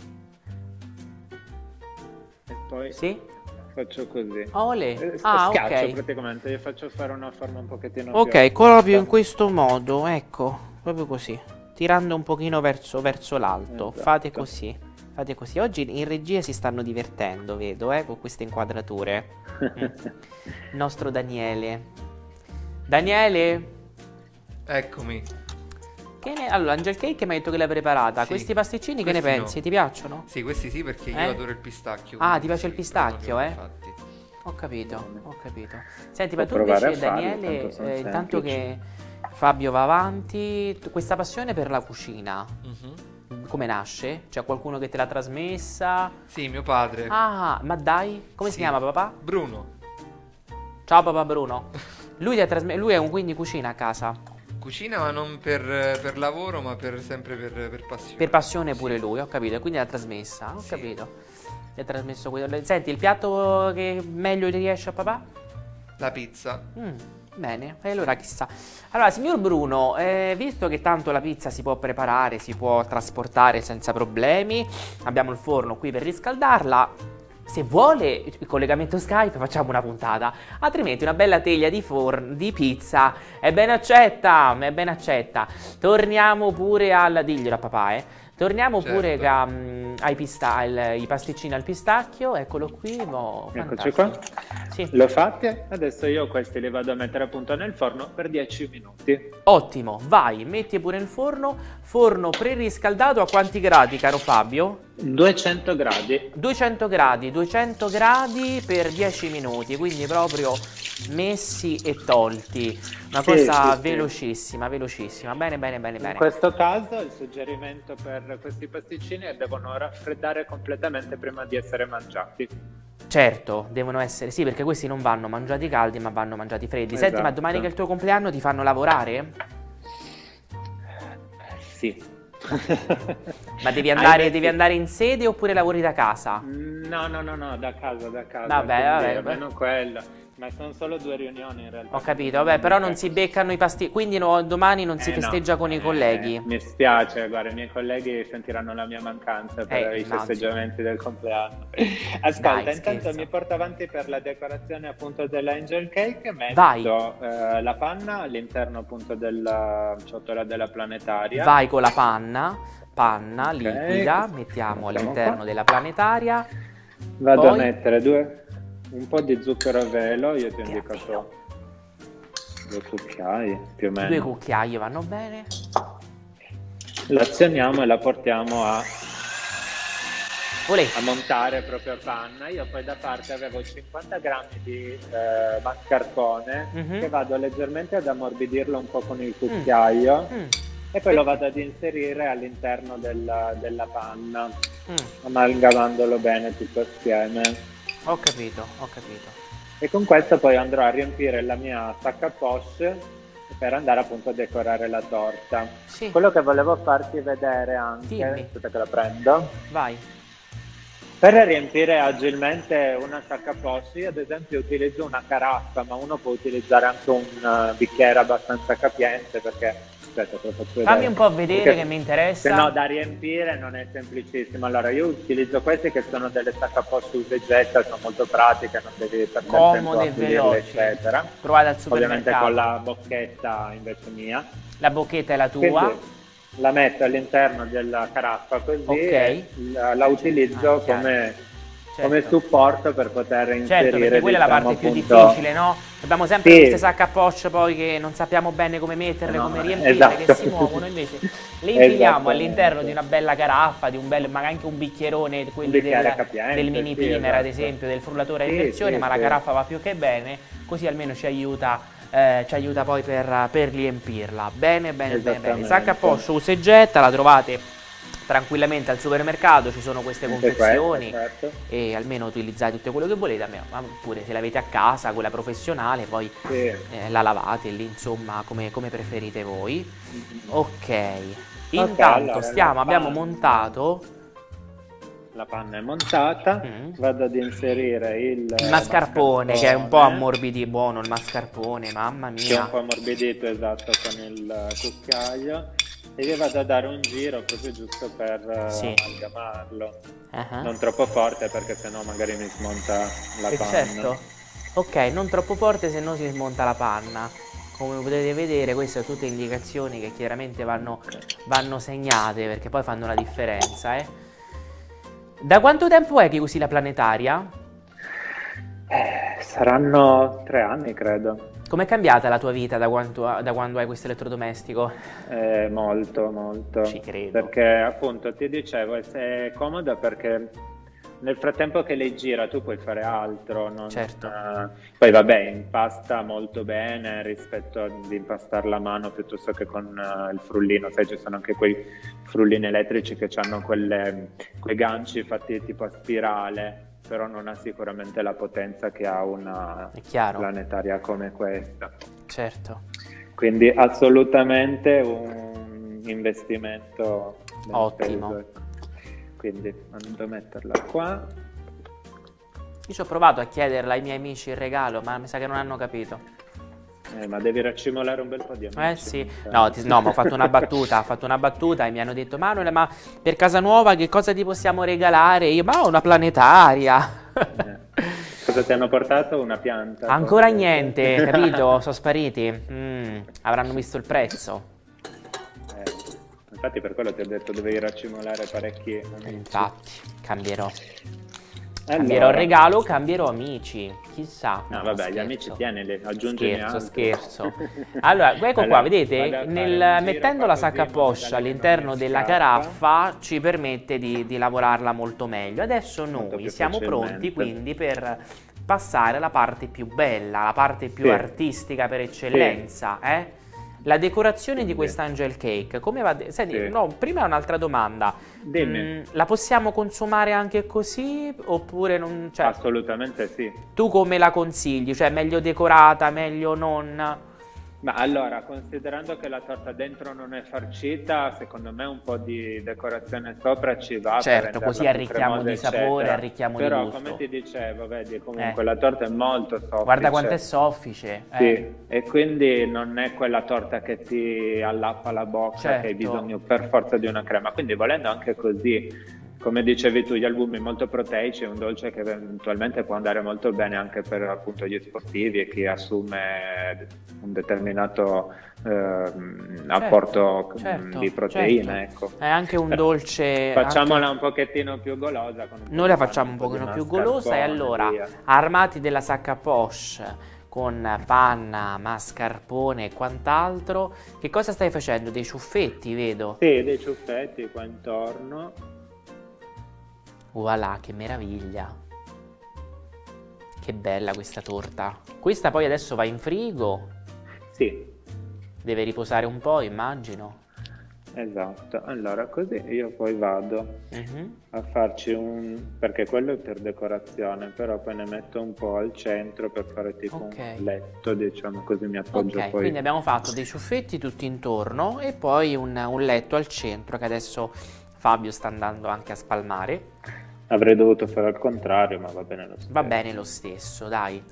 E poi... Sì. Faccio così. Olè. Eh, ah, schiaccio ok. praticamente, io faccio fare una forma un pochettino ok, più Ok, proprio in questo modo, ecco, proprio così, tirando un pochino verso, verso l'alto, esatto. Fate così, fate così. Oggi in regia si stanno divertendo, vedo, eh, con queste inquadrature. mm. Il nostro Daniele. Daniele? Eccomi. Che ne... Allora, Angel Cake mi ha detto che l'hai preparata. Sì. Questi pasticcini Questi che ne pensi? no. Ti piacciono? Sì, questi sì, perché io eh? adoro il pistacchio. Ah, ti piace sì, il pistacchio, eh? Infatti. Ho capito, ho capito. Senti, Può ma tu invece, farlo, Daniele, tanto eh, intanto che Fabio va avanti, tu, questa passione per la cucina, mm-hmm. come nasce? C'è qualcuno che te l'ha trasmessa? Sì, mio padre. Ah, ma dai, come sì. si chiama papà? Bruno. Ciao papà Bruno. Lui, ti ha trasmesso, lui è un quindi cucina a casa? Cucina, ma non per, per lavoro, ma per sempre per, per passione. Per passione pure Sì. lui, ho capito. E quindi l'ha trasmessa, ho Sì. capito. Gli ha trasmesso quello. Senti, il piatto che meglio ti riesce a papà? La pizza. Mm, bene, e allora chissà. Allora, signor Bruno, eh, visto che tanto la pizza si può preparare, si può trasportare senza problemi, abbiamo il forno qui per riscaldarla. Se vuole il collegamento Skype facciamo una puntata, altrimenti una bella teglia di forno, di pizza è ben accetta, è ben accetta. Torniamo pure al, diglielo a papà, eh. Torniamo Certo. pure a, mm, ai pista, al- i pasticcini al pistacchio, eccolo qui, mo, Eccoci fantastico. qua. Sì. L'ho fatte, adesso io questi li vado a mettere appunto nel forno per dieci minuti. Ottimo, vai, metti pure nel forno, forno preriscaldato a quanti gradi, caro Fabio? duecento gradi. duecento gradi, duecento gradi per dieci minuti, quindi proprio messi e tolti. Una Sì, cosa sì, sì. velocissima, velocissima. Bene, bene, bene, In bene. questo caso il suggerimento per questi pasticcini è che devono raffreddare completamente prima di essere mangiati. Certo, devono essere, sì, perché questi non vanno mangiati caldi, ma vanno mangiati freddi. Senti, ma Esatto. domani che è il tuo compleanno ti fanno lavorare? Sì. Ma devi andare, Ahimè, devi sì. andare in sede oppure lavori da casa? No, no, no, no, da casa, da casa. Vabbè, quindi vabbè, almeno quello. Ma sono solo due riunioni in realtà. Ho capito, vabbè, però non si beccano i pasti, quindi no- domani non si Eh, no. festeggia con i Eh, colleghi. Mi spiace, guarda, i miei colleghi sentiranno la mia mancanza per Eh, i immagino. festeggiamenti del compleanno. Ascolta, Dai, intanto scherzo. mi porto avanti per la decorazione appunto dell'angel cake, metto Vai. eh, la panna all'interno appunto della ciotola della planetaria. Vai con la panna, panna Ok. liquida, mettiamo Mettiamo all'interno qua. della planetaria. Vado Poi? a mettere due, un po' di zucchero a velo, io ti ho Che indicato due cucchiai più o meno. Due cucchiai vanno bene. L'azioniamo e la portiamo a Olè. a montare proprio a panna. Io poi da parte avevo cinquanta grammi di eh, mascarpone Mhm. che vado leggermente ad ammorbidirlo un po' con il cucchiaio Mm, e poi lo vado ad inserire all'interno della, della panna, mm, amalgamandolo bene tutto assieme. ho capito, ho capito. E con questo poi andrò a riempire la mia sacca poche per andare appunto a decorare la torta. Sì, Quello che volevo farti vedere anche, Dimmi. aspetta che la prendo. vai. Per riempire agilmente una sacca poche, io ad esempio utilizzo una caraffa, ma uno può utilizzare anche un uh, bicchiere abbastanza capiente perché, aspetta, te lo faccio vedere. Fammi un po' vedere Perché che mi se interessa. no da riempire non è semplicissimo. Allora io utilizzo questi che sono delle sacca poche usa e getta, sono molto pratiche, non devi perdere tempo Comode a e pulirle, veloci. eccetera. Trovate al Ovviamente supermercato. con la bocchetta invece mia. La bocchetta è la tua. Quindi la metto all'interno della caraffa così Ok. e la, la utilizzo Ah, chiaro. come, Certo. come supporto per poter inserire, Certo, perché quella è la diciamo, parte più appunto- difficile, no? Abbiamo sempre Sì. queste sacche a poche poi che non sappiamo bene come metterle, No, come eh, riempirle, esatto. che si muovono, invece le infiliamo Esattamente. all'interno di una bella caraffa, di un bel, magari anche un bicchierone, quelli bicchiere del, capiente, del mini sì, primer ad esatto. esempio, del frullatore a Sì, immersione, sì, ma la sì. caraffa va più che bene, così almeno ci aiuta, eh, ci aiuta poi per, per riempirla. Bene, bene, bene, bene. Esattamente. Sacca a poche, usa e getta, la trovate tranquillamente al supermercato, ci sono queste Anche confezioni questo, certo. e almeno utilizzate tutto quello che volete, ma ma pure se l'avete a casa, quella professionale, poi Sì. eh, la lavate lì, insomma, come, come preferite voi. Ok, intanto allora, stiamo, la abbiamo panna. montato La panna è montata, Mm. vado ad inserire il, il mascarpone, che è un po' mascarpone, ammorbidito, buono il mascarpone, mamma che è un mia. po' ammorbidito, esatto, con il cucchiaio, e io vado a dare un giro proprio giusto per eh, Sì. amalgamarlo. Ah, Non troppo forte perché sennò magari mi smonta la eh, panna. certo. Ok, non troppo forte, se no si smonta la panna. Come potete vedere, queste sono tutte indicazioni che chiaramente vanno, vanno segnate perché poi fanno la differenza, eh. Da quanto tempo è che usi la planetaria? Eh, saranno tre anni, credo. Com'è cambiata la tua vita da, quanto, da quando hai questo elettrodomestico? Eh, molto, molto. Ci credo. Perché appunto ti dicevo, è comoda perché nel frattempo che lei gira tu puoi fare altro. Non, Certo. eh, poi vabbè, impasta molto bene rispetto ad impastarla a mano piuttosto che con eh, il frullino. Sai, ci sono anche quei frullini elettrici che hanno quelle, quei ganci fatti tipo a spirale, però non ha sicuramente la potenza che ha una È chiaro? planetaria come questa. Certo. quindi assolutamente un investimento ben Ottimo. speso, ecco. Quindi andrò a metterla qua. Io ci ho provato a chiederla ai miei amici in regalo, ma mi sa che non hanno capito. Eh, ma devi raccimolare un bel po' di amici. Eh sì, no, ti- no, ma ho fatto una battuta, ho fatto una battuta e mi hanno detto Manuele, ma per casa nuova che cosa ti possiamo regalare? Io, ma una planetaria. Eh. Cosa ti hanno portato? Una pianta? Ancora forse? niente, capito? Sono spariti. Mm, avranno visto il prezzo. Eh, infatti per quello ti ho detto dovevi raccimolare parecchi amici. Infatti, cambierò. Allora, Cambierò il regalo, cambierò amici. Chissà. No, No, vabbè, scherzo. gli amici tienili, aggiungimi Scherzo, altri. scherzo. Allora, ecco Allora, qua, vedete, vado a fare nel- un giro mettendo qua la così, sacca a in modo poscia tale che all'interno non mi della scappa. caraffa ci permette di, di lavorarla molto meglio. Adesso Molto noi più siamo pronti facilmente. quindi per passare alla parte più bella, la parte più Sì. artistica per eccellenza, eh? La decorazione di Sì. questa angel cake, come va? de- Senti, Sì. no, prima un'altra domanda. Dimmi. Mm, la possiamo consumare anche così oppure non, cioè, Assolutamente sì. tu come la consigli? Cioè, meglio decorata, meglio non? Ma allora, considerando che la torta dentro non è farcita, secondo me un po' di decorazione sopra ci va. per Certo, renderla così più arricchiamo cremosa, di sapore, eccetera. arricchiamo di Però, gusto. come ti dicevo, vedi, comunque Eh. la torta è molto soffice. Guarda quanto è soffice. Sì, eh. e quindi non è quella torta che ti allappa la bocca, Certo. che hai bisogno per forza di una crema. Quindi volendo anche così, come dicevi tu, gli albumi molto proteici, è un dolce che eventualmente può andare molto bene anche per appunto gli sportivi e chi assume un determinato ehm, apporto certo, di proteine. certo. Ecco. È anche un dolce. Facciamola anche- un pochettino più golosa. Con un po' Noi la di facciamo un po' di pochino più golosa e mascarpone, allora, via. armati della sacca poche con panna, mascarpone e quant'altro, che cosa stai facendo? Dei ciuffetti, vedo. Sì, dei ciuffetti qua intorno. Voilà, che meraviglia. Che bella questa torta. Questa poi adesso va in frigo, Sì, deve riposare un po', immagino. esatto. Allora, così io poi vado Mhm. a farci un... perché quello è per decorazione, però poi ne metto un po' al centro per fare tipo Ok. un letto, diciamo, così mi appoggio Ok, poi. quindi abbiamo fatto dei ciuffetti tutti intorno e poi un, un letto al centro che adesso Fabio sta andando anche a spalmare. Avrei dovuto fare al contrario, ma va bene lo stesso. Va bene lo stesso, dai.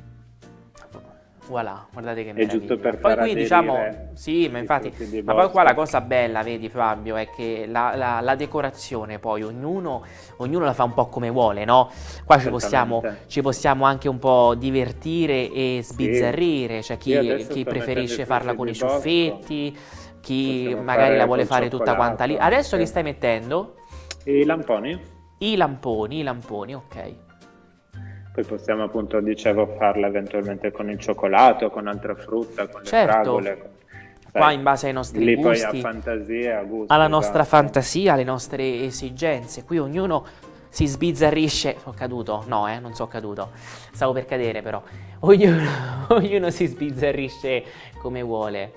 Voilà, guardate che È meraviglia. giusto per Poi far qui diciamo, aderire sì, ma i infatti, frutti di ma poi qua bosco. la cosa bella, vedi Fabio, è che la, la- la decorazione poi ognuno, ognuno la fa un po' come vuole, no? Qua ci possiamo, Certamente. ci possiamo anche un po' divertire e sbizzarrire, c'è Io chi, adesso chi sto preferisce mettendo i farla frutti con i di bosco. ciuffetti, chi Possiamo magari fare la vuole col fare tutta quanta lì. cioccolato, Adesso sì. che stai mettendo? I lamponi? I lamponi, i lamponi, ok. Poi possiamo appunto, dicevo, farla eventualmente con il cioccolato, con altra frutta, con le Certo. fragole. con- Qua sai, in base ai nostri lì poi a gusti, fantasia, a gusto. alla nostra esatto. fantasia, alle nostre esigenze. Qui ognuno si sbizzarrisce. Sono caduto? No, eh, non sono caduto. Stavo per cadere, però. Ognuno, ognuno si sbizzarrisce come vuole.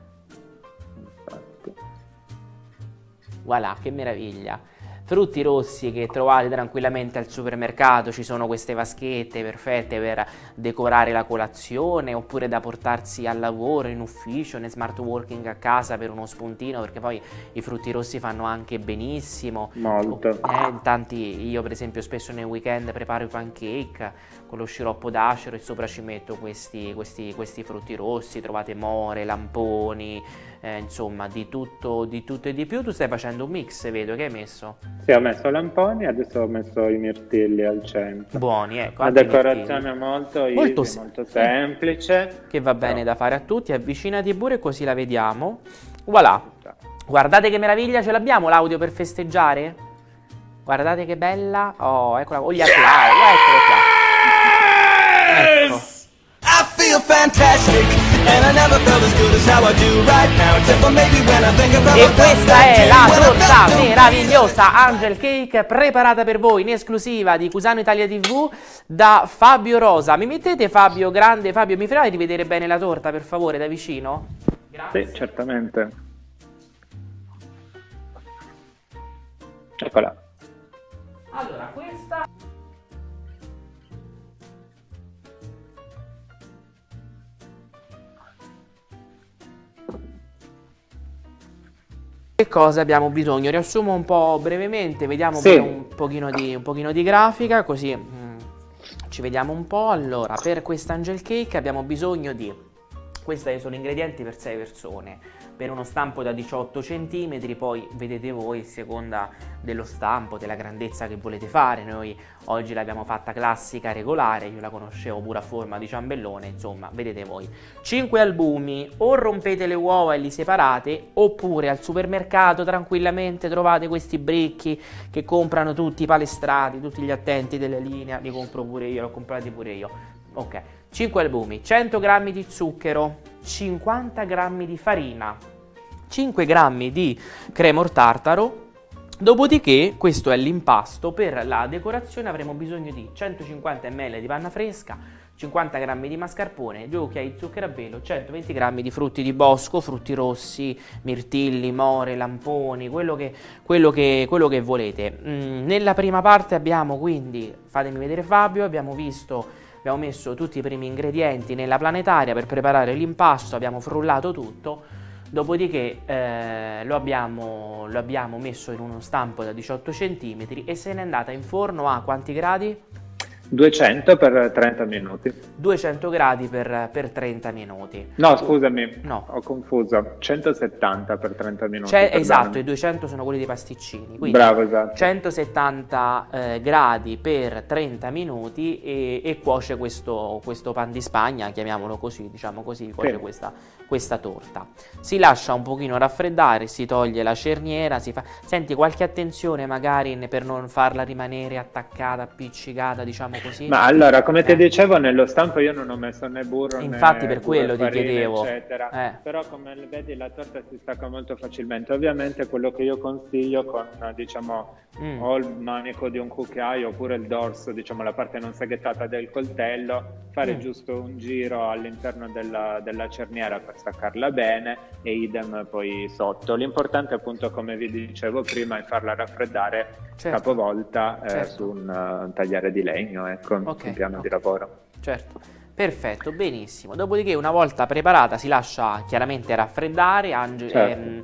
Infatti. Voilà, che meraviglia. Frutti rossi che trovate tranquillamente al supermercato, ci sono queste vaschette perfette per decorare la colazione oppure da portarsi al lavoro, in ufficio, in smart working a casa per uno spuntino, perché poi i frutti rossi fanno anche benissimo. Molto. Eh, in tanti, io per esempio spesso nei weekend preparo i pancake con lo sciroppo d'acero e sopra ci metto questi, questi, questi frutti rossi, trovate more, lamponi, eh, insomma di tutto, di tutto e di più. Tu stai facendo un mix, vedo, che hai messo? Sì, ho messo lamponi, adesso ho messo i mirtilli al centro. Buoni, ecco. Una anche decorazione mirtilli. molto Molto easy, se- molto sì. semplice. Che va bene Però- da fare a tutti. Avvicinati pure così la vediamo. Voilà. Guardate che meraviglia, ce l'abbiamo l'audio per festeggiare? Guardate che bella. Oh, eccola. Oh, gli applausi. Eccolo qua. Ecco. I feel fantastic, and I never felt as good as how I do right now. Except for maybe when I think about E what questa I è did la when I torta felt so meravigliosa Angel Cake preparata per voi in esclusiva di Cusano Italia tivù da Fabio Rosa. Mi mettete Fabio, grande Fabio, mi farai di vedere bene la torta per favore da vicino? Grazie. Sì, certamente. Eccola. Allora, questa che cosa abbiamo bisogno? Riassumo un po' brevemente, vediamo Sì. un pochino di, un pochino di grafica, così mm, ci vediamo un po'. Allora, per questa angel cake abbiamo bisogno di, questi sono ingredienti per sei persone, per uno stampo da diciotto centimetri, poi vedete voi a seconda dello stampo, della grandezza che volete fare. Noi oggi l'abbiamo fatta classica regolare, io la conoscevo pure a forma di ciambellone, insomma vedete voi. cinque albumi, o rompete le uova e li separate, oppure al supermercato tranquillamente trovate questi bricchi che comprano tutti i palestrati, tutti gli attenti della linea, li compro pure io, li ho comprati pure io. Ok, cinque albumi, cento grammi di zucchero, cinquanta grammi di farina, cinque grammi di crema or tartaro. Dopodiché, questo è l'impasto. Per la decorazione avremo bisogno di centocinquanta millilitri di panna fresca, cinquanta grammi di mascarpone, due cucchiai di zucchero a velo, centoventi grammi di frutti di bosco, frutti rossi, mirtilli, more, lamponi, quello che, quello che, quello che volete. Mm, nella prima parte abbiamo quindi, fatemi vedere Fabio, abbiamo visto... Abbiamo messo tutti i primi ingredienti nella planetaria per preparare l'impasto, abbiamo frullato tutto, dopodiché eh, lo, abbiamo, lo abbiamo messo in uno stampo da diciotto centimetri e se n'è andata in forno a quanti gradi? duecento per trenta minuti. duecento gradi per, per trenta minuti. No, scusami, No. ho confuso. centosettanta per trenta minuti. C'è, perdonami. esatto, i duecento sono quelli dei pasticcini. Quindi Bravo, esatto. centosettanta eh, gradi per trenta minuti e, e cuoce questo, questo pan di Spagna, chiamiamolo così, diciamo così, cuoce Sì. questa, questa torta. Si lascia un pochino raffreddare, si toglie la cerniera, si fa... Senti, qualche attenzione magari per non farla rimanere attaccata, appiccicata, diciamo così? Ma allora, come ti Eh. dicevo, nello stampo io non ho messo né burro Infatti né per burro, quello ti farina, chiedevo. eccetera. Eh. Però come vedi la torta si stacca molto facilmente. Ovviamente quello che io consiglio con, diciamo, Mm. o il manico di un cucchiaio oppure il dorso, diciamo la parte non seghettata del coltello, fare Mm. giusto un giro all'interno della, della cerniera per staccarla bene e idem poi sotto. L'importante appunto, come vi dicevo prima, è farla raffreddare Certo. capovolta eh, Certo. su un uh, tagliare di legno, ecco, Ok, sul piano ok. di lavoro. Certo, perfetto, benissimo. Dopodiché, una volta preparata, si lascia chiaramente raffreddare. Ange- Certo. ehm,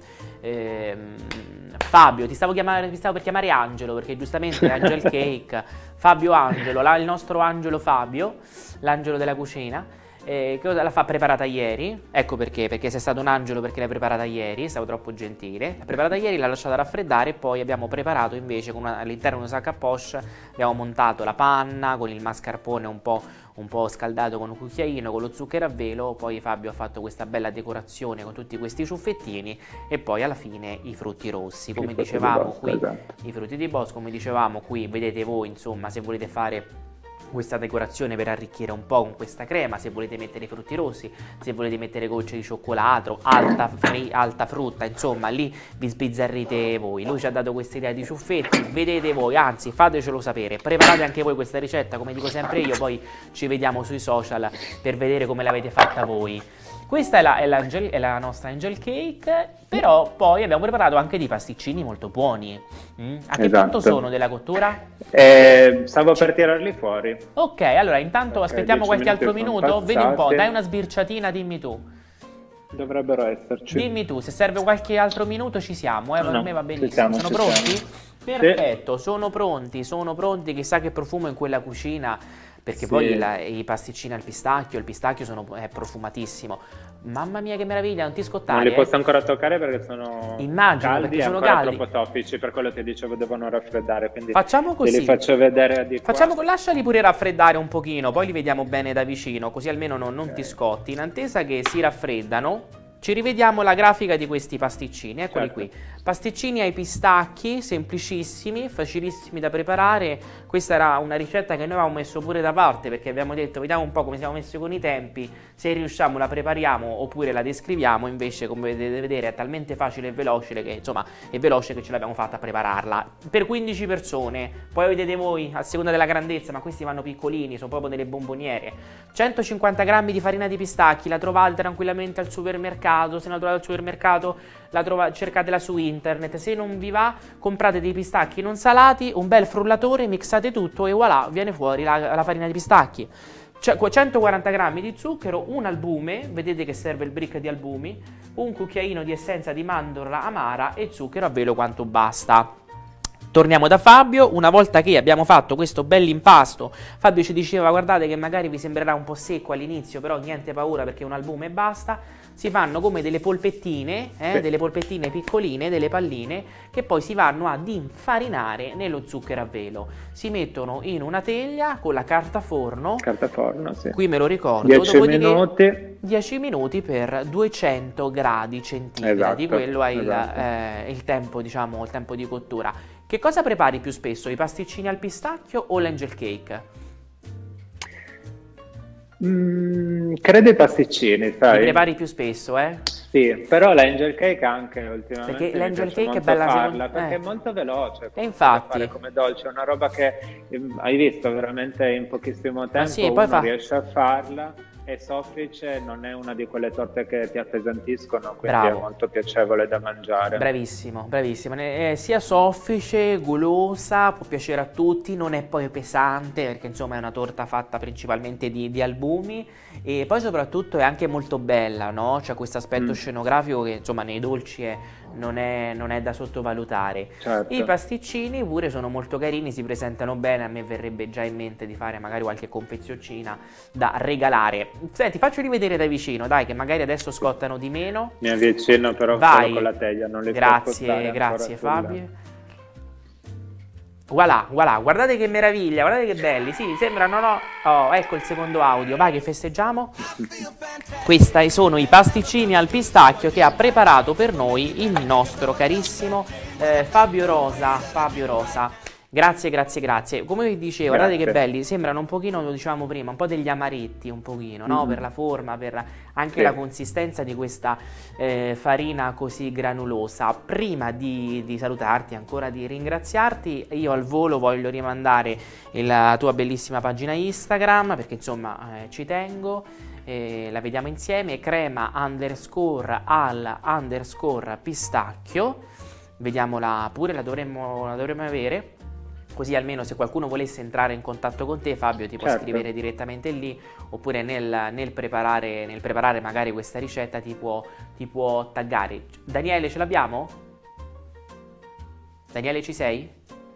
ehm, Fabio, ti stavo, chiamare, ti stavo per chiamare Angelo perché giustamente è Angel Cake. Fabio Angelo, la- il nostro Angelo Fabio, l'angelo della cucina. Eh, che cosa la fa preparata ieri? Ecco perché, perché sei stato un angelo, perché l'hai preparata ieri, stavo troppo gentile. L'ha preparata ieri, l'ha lasciata raffreddare e poi abbiamo preparato invece con una- all'interno di un sac à poche abbiamo montato la panna con il mascarpone un po', un po' scaldato con un cucchiaino, con lo zucchero a velo. Poi Fabio ha fatto questa bella decorazione con tutti questi ciuffettini e poi alla fine i frutti rossi, come I frutti di dicevamo bosco, qui, esatto. i frutti di bosco, come dicevamo qui, vedete voi, insomma, se volete fare questa decorazione per arricchire un po' con questa crema, se volete mettere i frutti rossi, se volete mettere gocce di cioccolato, alta, fri- alta frutta, insomma lì vi sbizzarrite voi. Lui ci ha dato questa idea di ciuffetti, vedete voi, anzi fatecelo sapere, preparate anche voi questa ricetta, come dico sempre io, poi ci vediamo sui social per vedere come l'avete fatta voi. Questa è la, è, l'angel, è la nostra angel cake, però poi abbiamo preparato anche dei pasticcini molto buoni. Mm? A che Esatto. punto sono della cottura? Eh, stavo per tirarli fuori. Ok, allora intanto Ok, aspettiamo dieci qualche altro minuti sono minuto. Vedi un po', passati. dai una sbirciatina, dimmi tu. Dovrebbero esserci. Dimmi tu, se serve qualche altro minuto ci siamo, eh, per No, me va ci benissimo. siamo, Sono ci pronti? siamo. Perfetto, sono pronti, sono pronti. Chissà che profumo in quella cucina, perché Sì. poi la- i pasticcini al pistacchio, il pistacchio sono, è profumatissimo. Mamma mia che meraviglia, non ti Non scottare. li eh. posso ancora toccare perché sono Immagino, caldi perché e sono ancora caldi. troppo soffici, per quello ti dicevo devono raffreddare, quindi Facciamo te li così. faccio vedere di qua. Facciamo, lasciali pure raffreddare un pochino, poi li vediamo bene da vicino, così almeno non, non ti scotti. In attesa che si raffreddano, ci rivediamo la grafica di questi pasticcini, eccoli Certo. qui. Pasticcini ai pistacchi, semplicissimi, facilissimi da preparare. Questa era una ricetta che noi avevamo messo pure da parte, perché abbiamo detto, vediamo un po' come siamo messi con i tempi, se riusciamo la prepariamo oppure la descriviamo. Invece, come potete vedere, è talmente facile e veloce che, insomma, è veloce che ce l'abbiamo fatta a prepararla. Per quindici persone, poi vedete voi, a seconda della grandezza, ma questi vanno piccolini, sono proprio delle bomboniere. centocinquanta grammi di farina di pistacchi, la trovate tranquillamente al supermercato. Se non la trovate al supermercato, la trova- cercatela su internet. Se non vi va, comprate dei pistacchi non salati, un bel frullatore, mixate tutto e voilà, viene fuori la, la farina di pistacchi. centoquaranta grammi di zucchero, un albume, vedete che serve il brick di albumi, un cucchiaino di essenza di mandorla amara e zucchero a velo quanto basta. Torniamo da Fabio. Una volta che abbiamo fatto questo bell'impasto, Fabio ci diceva guardate che magari vi sembrerà un po' secco all'inizio, però niente paura perché un albume e basta. Si fanno come delle polpettine, eh, sì. delle polpettine piccoline, delle palline, che poi si vanno ad infarinare nello zucchero a velo. Si mettono in una teglia con la carta forno, carta forno sì. Qui me lo ricordo, dieci minuti. dieci minuti per duecento gradi centigradi, esatto, quello è esatto. il, eh, il tempo, diciamo, il tempo di cottura. Che cosa prepari più spesso, i pasticcini al pistacchio o l'angel cake? Mm, credo i pasticcini, sai. Li prepari più spesso, eh? Sì, però l'angel cake anche ultimamente perché l'angel cake è bella farla, perché eh. è molto veloce e infatti fare come dolce, è una roba che ehm, hai visto veramente in pochissimo tempo, sì, uno poi fa... riesce a farla, è soffice, non è una di quelle torte che ti appesantiscono, quindi Bravo. è molto piacevole da mangiare. Bravissimo, bravissimo, è sia soffice, golosa, può piacere a tutti, non è poi pesante perché insomma è una torta fatta principalmente di, di albumi e poi soprattutto è anche molto bella, no? C'è questo aspetto mm. scenografico che insomma nei dolci è, non, è, non è da sottovalutare. Certo. I pasticcini pure sono molto carini, si presentano bene, a me verrebbe già in mente di fare magari qualche confezioncina da regalare. Senti, faccio rivedere da vicino, dai, che magari adesso scottano di meno. Mi avvicino però Vai. solo con la teglia, non li Grazie, grazie sulla... Fabio. Voilà, voilà, guardate che meraviglia, guardate che belli, sì, sembrano, no? Oh, ecco il secondo audio, vai che festeggiamo. Questi sono i pasticcini al pistacchio che ha preparato per noi il nostro carissimo eh, Fabio Rosa, Fabio Rosa. Grazie, grazie, grazie. Come vi dicevo, grazie. Guardate che belli, sembrano un pochino, lo dicevamo prima, un po' degli amaretti, un pochino, no? Mm-hmm. Per la forma, per anche sì. la consistenza di questa eh, farina così granulosa. Prima di, di salutarti, ancora di ringraziarti, io al volo voglio rimandare la tua bellissima pagina Instagram, perché insomma eh, ci tengo. Eh, la vediamo insieme, crema underscore al underscore pistacchio. Vediamola pure, la dovremmo, la dovremmo avere. Così almeno se qualcuno volesse entrare in contatto con te, Fabio, ti può certo. scrivere direttamente lì, oppure nel, nel, preparare, nel preparare magari questa ricetta ti può, ti può taggare. Daniele, ce l'abbiamo? Daniele, ci sei?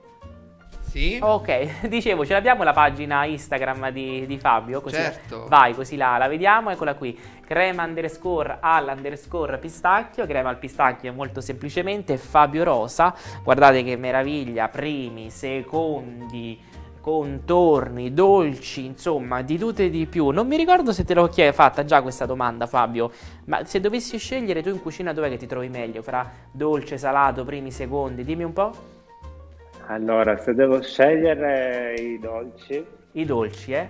Sì. Ok, dicevo, ce l'abbiamo la pagina Instagram di, di Fabio? Così certo. Vai, così la, la vediamo, eccola qui. Crema underscore al underscore pistacchio, crema al pistacchio molto semplicemente, Fabio Rosa. Guardate che meraviglia, primi, secondi, contorni, dolci, insomma, di tutto e di più. Non mi ricordo se te l'ho fatta già questa domanda, Fabio, ma se dovessi scegliere tu in cucina dov'è che ti trovi meglio? Fra dolce, salato, primi, secondi, dimmi un po'. Allora, se devo scegliere i dolci... I dolci, eh?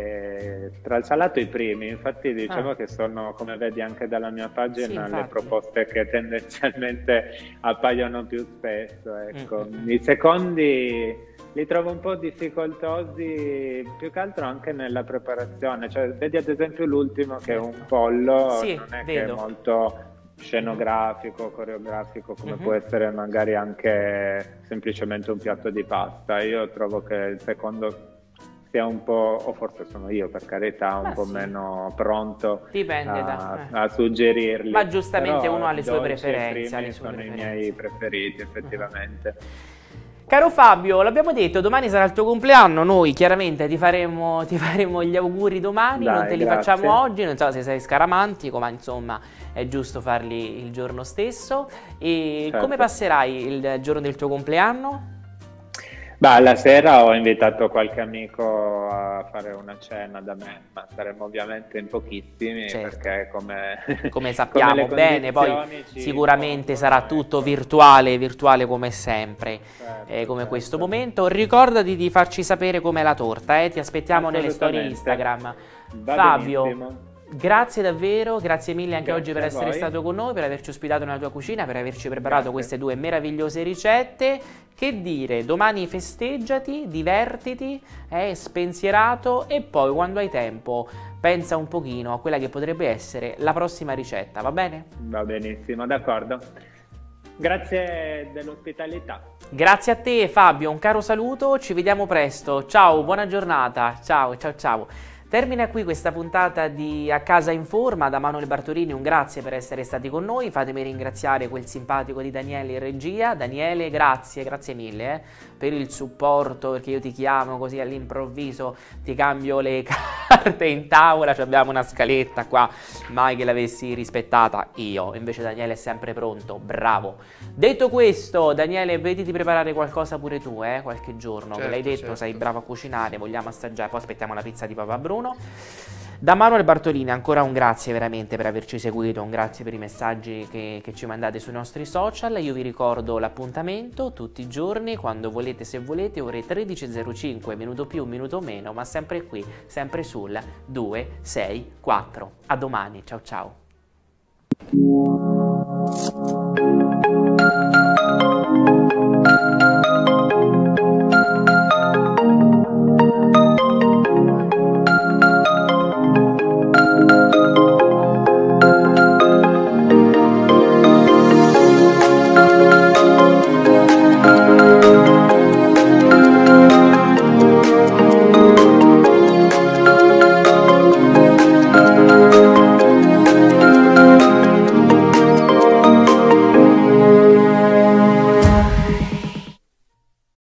eh tra il salato e i primi, infatti dicevo ah. che sono, come vedi anche dalla mia pagina, sì, le proposte che tendenzialmente appaiono più spesso, ecco. Mm-hmm. I secondi li trovo un po' difficoltosi, più che altro anche nella preparazione, cioè vedi ad esempio l'ultimo che è un pollo, sì, non è vedo. che è molto... scenografico, coreografico, come uh-huh. può essere magari anche semplicemente un piatto di pasta. Io trovo che il secondo sia un po', o forse sono io per carità, un ma po' sì. meno pronto Dipende a, da, eh. a suggerirli. Ma giustamente però uno ha le sue preferenze. I le sue sono preferenze. i miei preferiti effettivamente. Uh-huh. Caro Fabio, l'abbiamo detto, domani sarà il tuo compleanno, noi chiaramente ti faremo, ti faremo gli auguri domani, Dai, non te li grazie. facciamo oggi, non so se sei scaramantico, ma insomma è giusto farli il giorno stesso. E certo. come passerai il giorno del tuo compleanno? Beh, la sera ho invitato qualche amico a fare una cena da me, ma saremo ovviamente in pochissimi, certo. perché come, come sappiamo come bene, poi sicuramente sarà tutto virtuale, virtuale come sempre, certo, eh, come certo. questo momento. Ricordati di farci sapere com'è la torta, eh? Ti aspettiamo nelle storie Instagram. Va Fabio, benissimo. Grazie davvero, grazie mille anche Grazie oggi per essere voi. stato con noi, per averci ospitato nella tua cucina, per averci preparato Grazie. queste due meravigliose ricette. Che dire, domani festeggiati, divertiti, eh, spensierato e poi quando hai tempo pensa un pochino a quella che potrebbe essere la prossima ricetta, va bene? Va benissimo, d'accordo. Grazie dell'ospitalità. Grazie a te Fabio, un caro saluto, ci vediamo presto, ciao, buona giornata, ciao, ciao, ciao. Termina qui questa puntata di A Casa in Forma. Da Manuel Bartolini un grazie per essere stati con noi. Fatemi ringraziare quel simpatico di Daniele in regia. Daniele, grazie, grazie mille eh, per il supporto, perché io ti chiamo così all'improvviso, ti cambio le carte in tavola, cioè abbiamo una scaletta qua, mai che l'avessi rispettata io, invece Daniele è sempre pronto, bravo. Detto questo, Daniele, vedi di preparare qualcosa pure tu, eh, qualche giorno, certo, che l'hai detto, certo. sei bravo a cucinare, vogliamo assaggiare, poi aspettiamo la pizza di papà Bruno. Da Manuel Bartolini ancora un grazie veramente per averci seguito, un grazie per i messaggi che, che ci mandate sui nostri social. Io vi ricordo l'appuntamento tutti i giorni, quando volete, se volete, ore tredici e zero cinque, minuto più, minuto meno, ma sempre qui, sempre sul due sei quattro. A domani, ciao ciao.